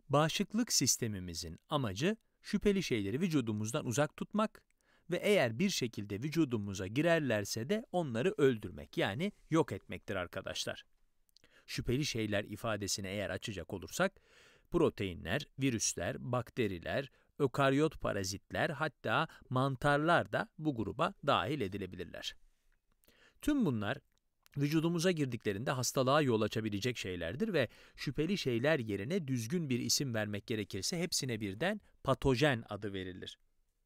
Bağışıklık sistemimizin amacı şüpheli şeyleri vücudumuzdan uzak tutmak ve eğer bir şekilde vücudumuza girerlerse de onları öldürmek, yani yok etmektir arkadaşlar. Şüpheli şeyler ifadesini eğer açacak olursak, proteinler, virüsler, bakteriler, ökaryot parazitler, hatta mantarlar da bu gruba dahil edilebilirler. Tüm bunlar vücudumuza girdiklerinde hastalığa yol açabilecek şeylerdir ve şüpheli şeyler yerine düzgün bir isim vermek gerekirse hepsine birden patojen adı verilir.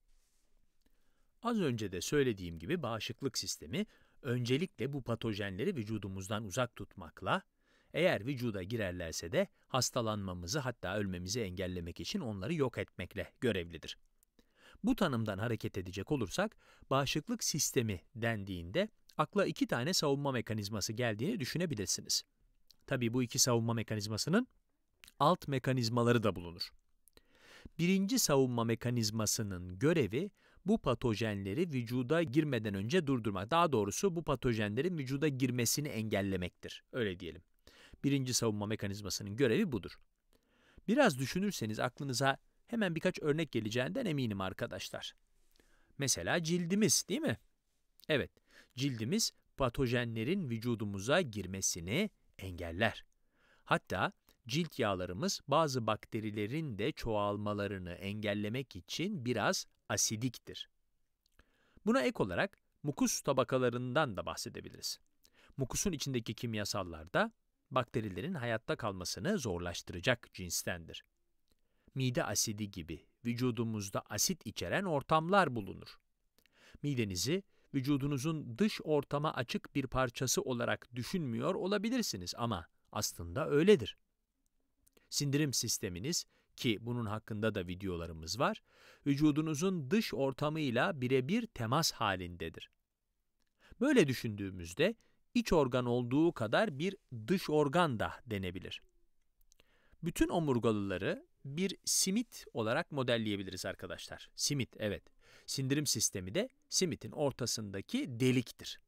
Az önce de söylediğim gibi bağışıklık sistemi öncelikle bu patojenleri vücudumuzdan uzak tutmakla, eğer vücuda girerlerse de hastalanmamızı, hatta ölmemizi engellemek için onları yok etmekle görevlidir. Bu tanımdan hareket edecek olursak, bağışıklık sistemi dendiğinde akla iki tane savunma mekanizması geldiğini düşünebilirsiniz. Tabii bu iki savunma mekanizmasının alt mekanizmaları da bulunur. Birinci savunma mekanizmasının görevi bu patojenleri vücuda girmeden önce durdurmak. Daha doğrusu bu patojenlerin vücuda girmesini engellemektir. Öyle diyelim. Birinci savunma mekanizmasının görevi budur. Biraz düşünürseniz aklınıza hemen birkaç örnek geleceğinden eminim arkadaşlar. Mesela cildimiz, değil mi? Evet, cildimiz patojenlerin vücudumuza girmesini engeller. Hatta cilt yağlarımız bazı bakterilerin de çoğalmalarını engellemek için biraz asidiktir. Buna ek olarak mukus tabakalarından da bahsedebiliriz. Mukusun içindeki kimyasallar da bakterilerin hayatta kalmasını zorlaştıracak cinstendir. Mide asidi gibi vücudumuzda asit içeren ortamlar bulunur. Midenizi vücudunuzun dış ortama açık bir parçası olarak düşünmüyor olabilirsiniz ama aslında öyledir. Sindirim sisteminiz, ki bunun hakkında da videolarımız var, vücudunuzun dış ortamıyla birebir temas halindedir. Böyle düşündüğümüzde iç organ olduğu kadar bir dış organ da denebilir. Bütün omurgalıları bir simit olarak modelleyebiliriz arkadaşlar. Simit, evet. Sindirim sistemi de simitin ortasındaki deliktir.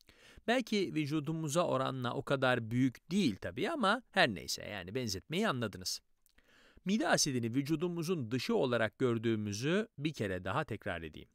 Belki vücudumuza oranla o kadar büyük değil tabii ama her neyse, yani benzetmeyi anladınız. Mide asidini vücudumuzun dışı olarak gördüğümüzü bir kere daha tekrar edeyim.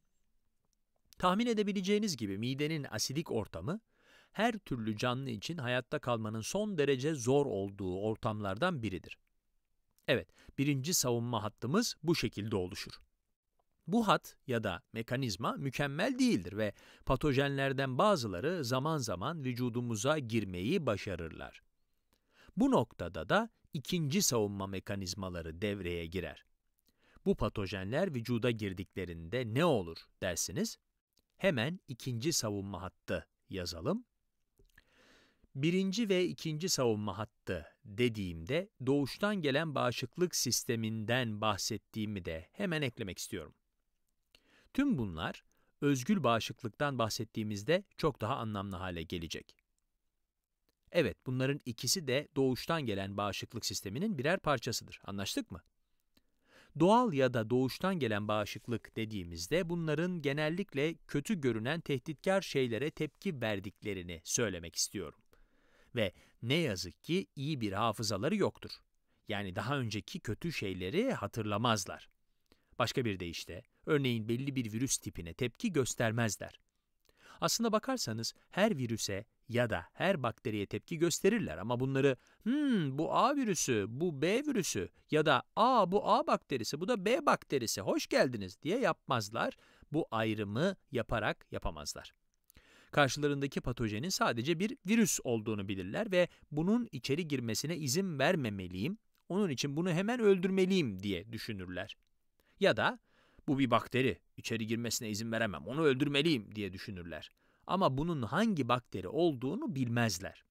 Tahmin edebileceğiniz gibi midenin asidik ortamı, her türlü canlı için hayatta kalmanın son derece zor olduğu ortamlardan biridir. Evet, birinci savunma hattımız bu şekilde oluşur. Bu hat ya da mekanizma mükemmel değildir ve patojenlerden bazıları zaman zaman vücudumuza girmeyi başarırlar. Bu noktada da ikinci savunma mekanizmaları devreye girer. Bu patojenler vücuda girdiklerinde ne olur dersiniz? Hemen ikinci savunma hattı yazalım. Birinci ve ikinci savunma hattı dediğimde doğuştan gelen bağışıklık sisteminden bahsettiğimi de hemen eklemek istiyorum. Tüm bunlar özgül bağışıklıktan bahsettiğimizde çok daha anlamlı hale gelecek. Evet, bunların ikisi de doğuştan gelen bağışıklık sisteminin birer parçasıdır. Anlaştık mı? Doğal ya da doğuştan gelen bağışıklık dediğimizde bunların genellikle kötü görünen tehditkar şeylere tepki verdiklerini söylemek istiyorum. Ve ne yazık ki iyi bir hafızaları yoktur. Yani daha önceki kötü şeyleri hatırlamazlar. Başka bir deyişle, örneğin belli bir virüs tipine tepki göstermezler. Aslına bakarsanız her virüse ya da her bakteriye tepki gösterirler ama bunları bu A virüsü, bu B virüsü ya da bu A bakterisi, bu da B bakterisi, hoş geldiniz diye yapmazlar. Bu ayrımı yaparak yapamazlar. Karşılarındaki patojenin sadece bir virüs olduğunu bilirler ve bunun içeri girmesine izin vermemeliyim, onun için bunu hemen öldürmeliyim diye düşünürler. Ya da bu bir bakteri, içeri girmesine izin veremem, onu öldürmeliyim diye düşünürler. Ama bunun hangi bakteri olduğunu bilmezler.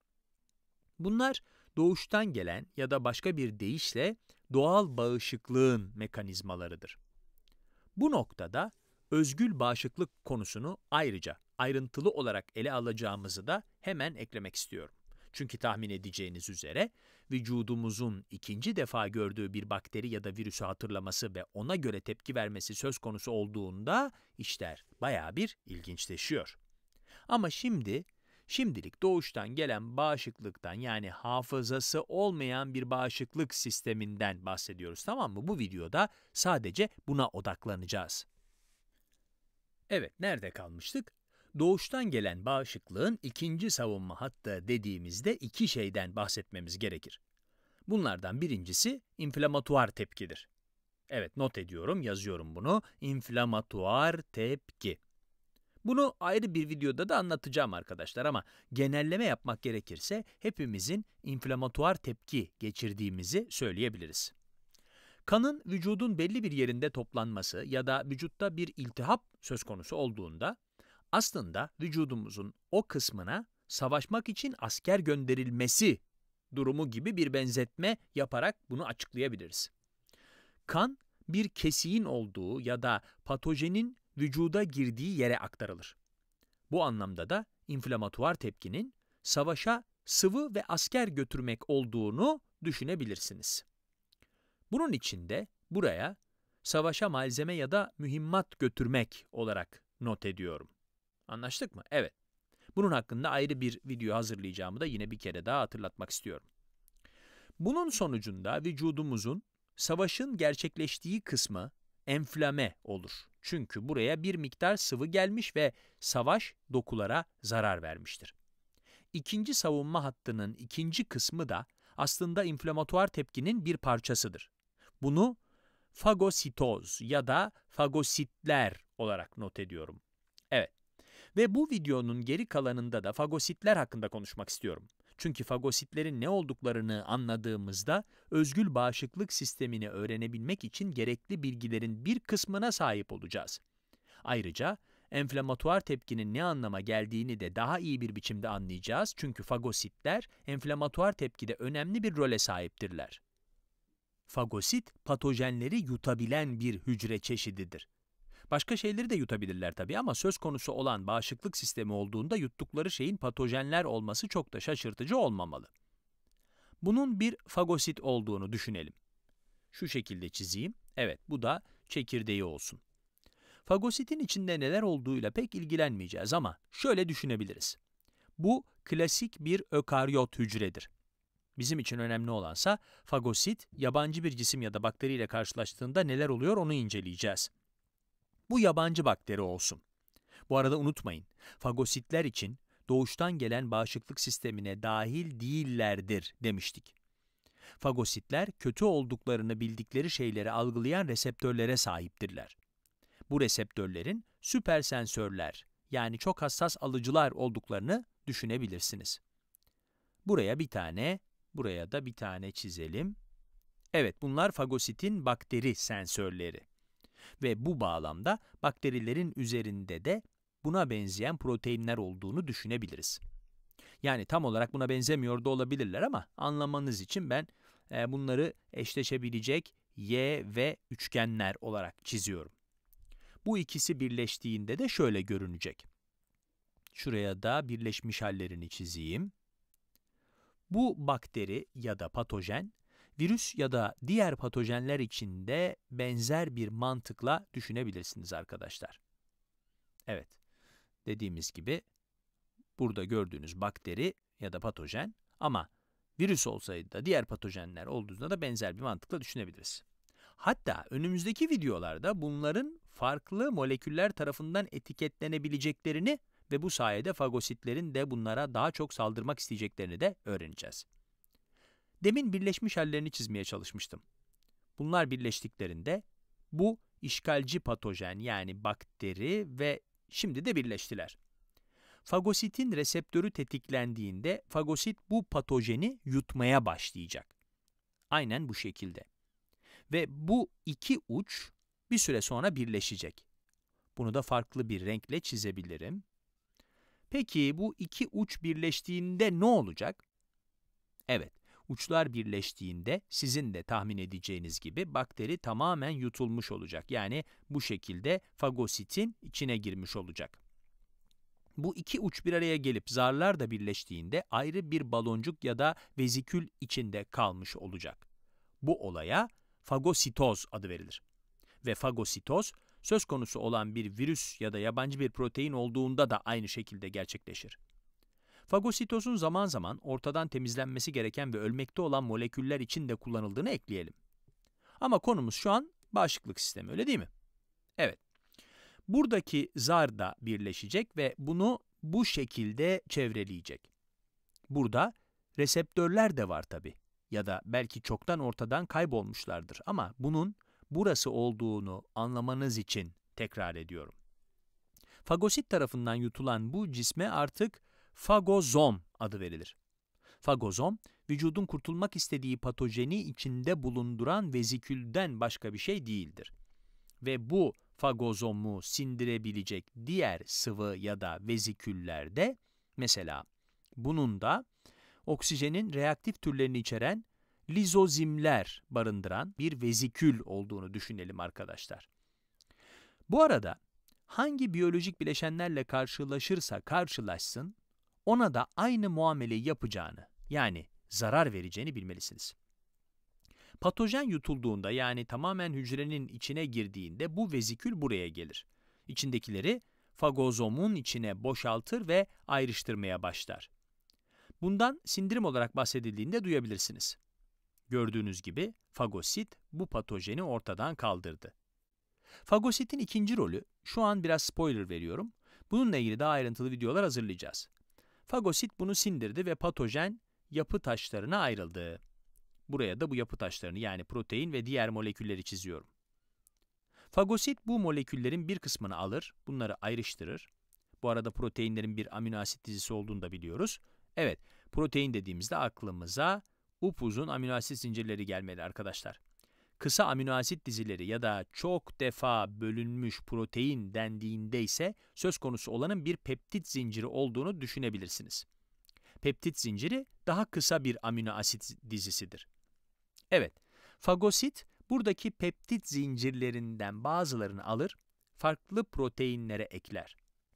Bunlar doğuştan gelen ya da başka bir deyişle doğal bağışıklığın mekanizmalarıdır. Bu noktada özgül bağışıklık konusunu ayrıca ayrıntılı olarak ele alacağımızı da hemen eklemek istiyorum. Çünkü tahmin edeceğiniz üzere vücudumuzun ikinci defa gördüğü bir bakteri ya da virüsü hatırlaması ve ona göre tepki vermesi söz konusu olduğunda işler bayağı bir ilginçleşiyor. Ama şimdi Şimdilik doğuştan gelen bağışıklıktan, yani hafızası olmayan bir bağışıklık sisteminden bahsediyoruz, tamam mı? Bu videoda sadece buna odaklanacağız. Evet, nerede kalmıştık? Doğuştan gelen bağışıklığın ikinci savunma hattı dediğimizde iki şeyden bahsetmemiz gerekir. Bunlardan birincisi inflamatuar tepkidir. Evet, not ediyorum, yazıyorum bunu. İnflamatuar tepki. Bunu ayrı bir videoda da anlatacağım arkadaşlar, ama genelleme yapmak gerekirse hepimizin inflamatuar tepki geçirdiğimizi söyleyebiliriz. Kanın vücudun belli bir yerinde toplanması ya da vücutta bir iltihap söz konusu olduğunda aslında vücudumuzun o kısmına savaşmak için asker gönderilmesi durumu gibi bir benzetme yaparak bunu açıklayabiliriz. Kan bir kesiğin olduğu ya da patojenin vücuda girdiği yere aktarılır. Bu anlamda da inflamatuar tepkinin savaşa sıvı ve asker götürmek olduğunu düşünebilirsiniz. Bunun için de buraya savaşa malzeme ya da mühimmat götürmek olarak not ediyorum. Anlaştık mı? Evet. Bunun hakkında ayrı bir video hazırlayacağımı da yine bir kere daha hatırlatmak istiyorum. Bunun sonucunda vücudumuzun savaşın gerçekleştiği kısmı enflame olur. Çünkü buraya bir miktar sıvı gelmiş ve savaş dokulara zarar vermiştir. İkinci savunma hattının ikinci kısmı da aslında inflamatuar tepkinin bir parçasıdır. Bunu fagositoz ya da fagositler olarak not ediyorum. Evet. Ve bu videonun geri kalanında da fagositler hakkında konuşmak istiyorum. Çünkü fagositlerin ne olduklarını anladığımızda özgül bağışıklık sistemini öğrenebilmek için gerekli bilgilerin bir kısmına sahip olacağız. Ayrıca enflamatuar tepkinin ne anlama geldiğini de daha iyi bir biçimde anlayacağız, çünkü fagositler enflamatuar tepkide önemli bir role sahiptirler. Fagosit, patojenleri yutabilen bir hücre çeşididir. Başka şeyleri de yutabilirler tabii, ama söz konusu olan bağışıklık sistemi olduğunda yuttukları şeyin patojenler olması çok da şaşırtıcı olmamalı. Bunun bir fagosit olduğunu düşünelim. Şu şekilde çizeyim. Evet, bu da çekirdeği olsun. Fagositin içinde neler olduğuyla pek ilgilenmeyeceğiz ama şöyle düşünebiliriz. Bu klasik bir ökaryot hücredir. Bizim için önemli olansa fagosit, yabancı bir cisim ya da bakteriyle karşılaştığında neler oluyor onu inceleyeceğiz. Bu yabancı bakteri olsun. Bu arada unutmayın, fagositler için doğuştan gelen bağışıklık sistemine dahil değillerdir demiştik. Fagositler kötü olduklarını bildikleri şeyleri algılayan reseptörlere sahiptirler. Bu reseptörlerin süpersensörler, yani çok hassas alıcılar olduklarını düşünebilirsiniz. Buraya bir tane, buraya da bir tane çizelim. Evet, bunlar fagositin bakteri sensörleri. Ve bu bağlamda bakterilerin üzerinde de buna benzeyen proteinler olduğunu düşünebiliriz. Yani tam olarak buna benzemiyor da olabilirler, ama anlamanız için ben bunları eşleşebilecek Y ve üçgenler olarak çiziyorum. Bu ikisi birleştiğinde de şöyle görünecek. Şuraya da birleşmiş hallerini çizeyim. Bu bakteri ya da patojen, virüs ya da diğer patojenler için de benzer bir mantıkla düşünebilirsiniz arkadaşlar. Evet, dediğimiz gibi burada gördüğünüz bakteri ya da patojen, ama virüs olsaydı da diğer patojenler olduğunda da benzer bir mantıkla düşünebiliriz. Hatta önümüzdeki videolarda bunların farklı moleküller tarafından etiketlenebileceklerini ve bu sayede fagositlerin de bunlara daha çok saldırmak isteyeceklerini de öğreneceğiz. Demin birleşmiş hallerini çizmeye çalışmıştım. Bunlar birleştiklerinde bu işgalci patojen, yani bakteri ve şimdi de birleştiler. Fagositin reseptörü tetiklendiğinde fagosit bu patojeni yutmaya başlayacak. Aynen bu şekilde. Ve bu iki uç bir süre sonra birleşecek. Bunu da farklı bir renkle çizebilirim. Peki bu iki uç birleştiğinde ne olacak? Evet, uçlar birleştiğinde sizin de tahmin edeceğiniz gibi bakteri tamamen yutulmuş olacak. Yani bu şekilde fagositin içine girmiş olacak. Bu iki uç bir araya gelip zarlar da birleştiğinde ayrı bir baloncuk ya da vezikül içinde kalmış olacak. Bu olaya fagositoz adı verilir. Ve fagositoz, söz konusu olan bir virüs ya da yabancı bir protein olduğunda da aynı şekilde gerçekleşir. Fagositozun zaman zaman ortadan temizlenmesi gereken ve ölmekte olan moleküller için de kullanıldığını ekleyelim. Ama konumuz şu an bağışıklık sistemi, öyle değil mi? Evet. Buradaki zar da birleşecek ve bunu bu şekilde çevreleyecek. Burada reseptörler de var tabii. Ya da belki çoktan ortadan kaybolmuşlardır ama bunun burası olduğunu anlamanız için tekrar ediyorum. Fagosit tarafından yutulan bu cisme artık fagozom adı verilir. Fagozom, vücudun kurtulmak istediği patojeni içinde bulunduran vezikülden başka bir şey değildir. Ve bu fagozomu sindirebilecek diğer sıvı ya da veziküllerde, mesela bunun da oksijenin reaktif türlerini içeren lizozimler barındıran bir vezikül olduğunu düşünelim arkadaşlar. Bu arada hangi biyolojik bileşenlerle karşılaşırsa karşılaşsın, ona da aynı muameleyi yapacağını, yani zarar vereceğini bilmelisiniz. Patojen yutulduğunda, yani tamamen hücrenin içine girdiğinde bu vezikül buraya gelir. İçindekileri fagozomun içine boşaltır ve ayrıştırmaya başlar. Bundan sindirim olarak bahsedildiğinde duyabilirsiniz. Gördüğünüz gibi fagosit bu patojeni ortadan kaldırdı. Fagositin ikinci rolü, şu an biraz spoiler veriyorum, bununla ilgili daha ayrıntılı videolar hazırlayacağız. Fagosit bunu sindirdi ve patojen yapı taşlarına ayrıldı. Buraya da bu yapı taşlarını, yani protein ve diğer molekülleri çiziyorum. Fagosit bu moleküllerin bir kısmını alır, bunları ayrıştırır. Bu arada proteinlerin bir amino asit dizisi olduğunu da biliyoruz. Evet, protein dediğimizde aklımıza upuzun amino asit zincirleri gelmeli arkadaşlar. Kısa amino asit dizileri ya da çok defa bölünmüş protein dendiğinde ise söz konusu olanın bir peptit zinciri olduğunu düşünebilirsiniz. Peptit zinciri daha kısa bir amino asit dizisidir. Evet, fagosit buradaki peptit zincirlerinden bazılarını alır, farklı proteinlere ekler.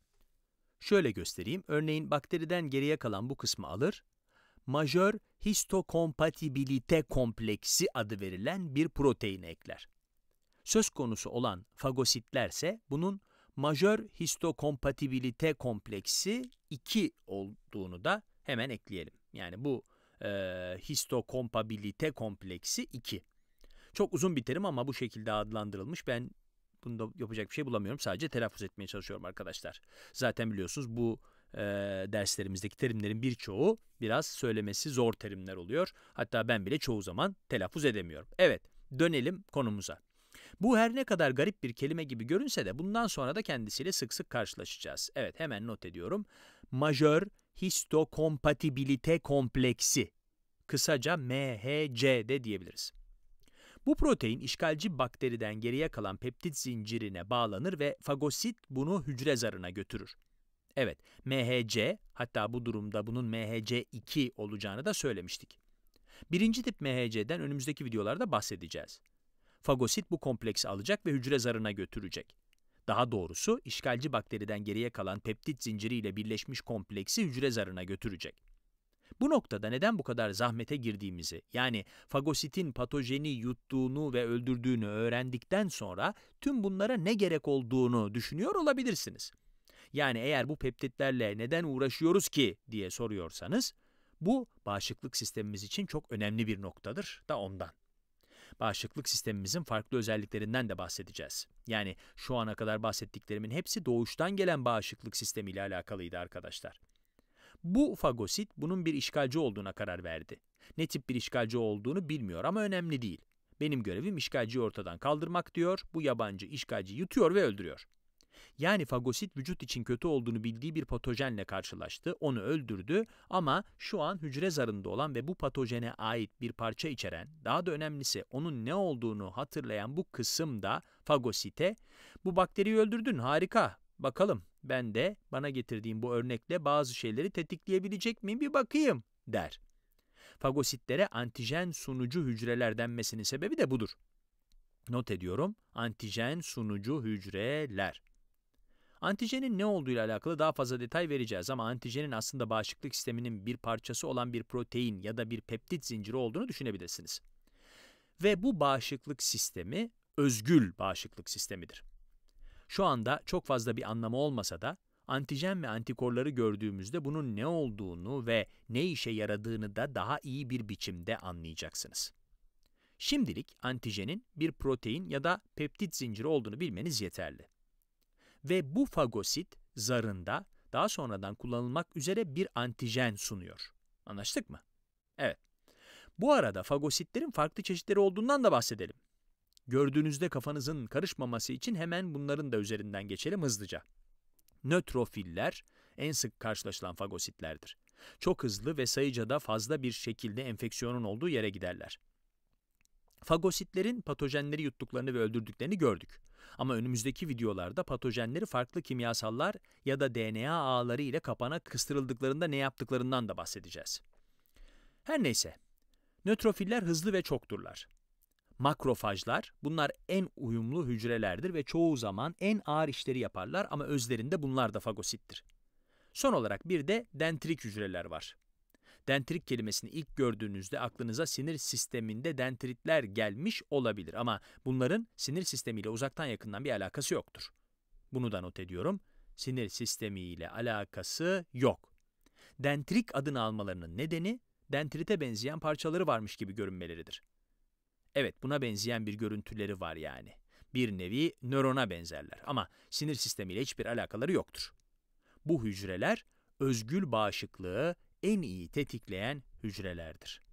Şöyle göstereyim, örneğin bakteriden geriye kalan bu kısmı alır, majör histokompatibilite kompleksi adı verilen bir protein ekler. Söz konusu olan fagositlerse bunun majör histokompatibilite kompleksi 2 olduğunu da hemen ekleyelim. Yani bu histokompatibilite kompleksi 2. Çok uzun bir terim ama bu şekilde adlandırılmış. Ben bunda yapacak bir şey bulamıyorum. Sadece telaffuz etmeye çalışıyorum arkadaşlar. Zaten biliyorsunuz bu derslerimizdeki terimlerin birçoğu biraz söylemesi zor terimler oluyor. Hatta ben bile çoğu zaman telaffuz edemiyorum. Evet, dönelim konumuza. Bu her ne kadar garip bir kelime gibi görünse de bundan sonra da kendisiyle sık sık karşılaşacağız. Evet, hemen not ediyorum. Majör histokompatibilite kompleksi. Kısaca MHC de diyebiliriz. Bu protein işgalci bakteriden geriye kalan peptit zincirine bağlanır ve fagosit bunu hücre zarına götürür. Evet, MHC, hatta bu durumda bunun MHC2 olacağını da söylemiştik. Birinci tip MHC'den önümüzdeki videolarda bahsedeceğiz. Fagosit bu kompleksi alacak ve hücre zarına götürecek. Daha doğrusu işgalci bakteriden geriye kalan peptit zinciriyle birleşmiş kompleksi hücre zarına götürecek. Bu noktada neden bu kadar zahmete girdiğimizi, yani fagositin patojeni yuttuğunu ve öldürdüğünü öğrendikten sonra tüm bunlara ne gerek olduğunu düşünüyor olabilirsiniz. Yani eğer bu peptitlerle neden uğraşıyoruz ki diye soruyorsanız, bu bağışıklık sistemimiz için çok önemli bir noktadır da ondan. Bağışıklık sistemimizin farklı özelliklerinden de bahsedeceğiz. Yani şu ana kadar bahsettiklerimin hepsi doğuştan gelen bağışıklık sistemiyle alakalıydı arkadaşlar. Bu fagosit bunun bir işgalci olduğuna karar verdi. Ne tip bir işgalci olduğunu bilmiyor ama önemli değil. Benim görevim işgalciyi ortadan kaldırmak diyor, bu yabancı işgalciyi yutuyor ve öldürüyor. Yani fagosit vücut için kötü olduğunu bildiği bir patojenle karşılaştı, onu öldürdü ama şu an hücre zarında olan ve bu patojene ait bir parça içeren, daha da önemlisi onun ne olduğunu hatırlayan bu kısım da fagosite, "Bu bakteriyi öldürdün, harika, bakalım ben de bana getirdiğim bu örnekle bazı şeyleri tetikleyebilecek miyim bir bakayım," der. Fagositlere antijen sunucu hücreler denmesinin sebebi de budur. Not ediyorum, antijen sunucu hücreler. Antijenin ne olduğuyla alakalı daha fazla detay vereceğiz ama antijenin aslında bağışıklık sisteminin bir parçası olan bir protein ya da bir peptit zinciri olduğunu düşünebilirsiniz. Ve bu bağışıklık sistemi özgül bağışıklık sistemidir. Şu anda çok fazla bir anlamı olmasa da Antijen ve antikorları gördüğümüzde bunun ne olduğunu ve ne işe yaradığını da daha iyi bir biçimde anlayacaksınız. Şimdilik antijenin bir protein ya da peptit zinciri olduğunu bilmeniz yeterli. Ve bu fagosit zarında daha sonradan kullanılmak üzere bir antijen sunuyor. Anlaştık mı? Evet. Bu arada fagositlerin farklı çeşitleri olduğundan da bahsedelim. Gördüğünüzde kafanızın karışmaması için hemen bunların da üzerinden geçelim hızlıca. Nötrofiller en sık karşılaşılan fagositlerdir. Çok hızlı ve sayıca da fazla bir şekilde enfeksiyonun olduğu yere giderler. Fagositlerin patojenleri yuttuklarını ve öldürdüklerini gördük. Ama önümüzdeki videolarda patojenleri farklı kimyasallar ya da DNA ağları ile kapana kıstırıldıklarında ne yaptıklarından da bahsedeceğiz. Her neyse, nötrofiller hızlı ve çokturlar. Makrofajlar, bunlar en uyumlu hücrelerdir ve çoğu zaman en ağır işleri yaparlar ama özlerinde bunlar da fagosittir. Son olarak bir de dendrit hücreler var. Dendrit kelimesini ilk gördüğünüzde aklınıza sinir sisteminde dendritler gelmiş olabilir ama bunların sinir sistemiyle uzaktan yakından bir alakası yoktur. Bunu da not ediyorum. Sinir sistemiyle alakası yok. Dendrit adını almalarının nedeni dendrite benzeyen parçaları varmış gibi görünmeleridir. Evet, buna benzeyen bir görüntüleri var yani. Bir nevi nörona benzerler ama sinir sistemiyle hiçbir alakaları yoktur. Bu hücreler özgül bağışıklığı en iyi tetikleyen hücrelerdir.